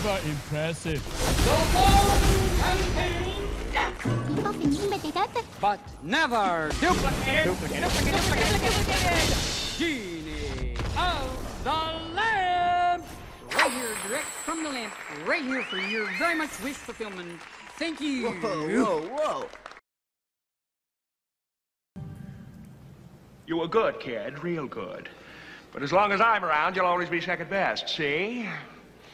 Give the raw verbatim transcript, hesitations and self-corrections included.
Super impressive. But never duplicate. Duplicate. Duplicate. Genie of the lamp. Right here, direct from the lamp. Right here for your very much wish fulfillment. Thank you. Whoa, whoa, whoa. You were good, kid, real good. But as long as I'm around, you'll always be second best, see?